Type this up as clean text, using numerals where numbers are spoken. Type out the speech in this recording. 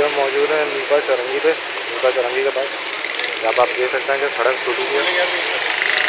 में मौजूद है नीपा चौरंगी पे, नीपा चौरंगी के पास। यहाँ पर आप देख सकते हैं कि सड़क टूटी हुई है।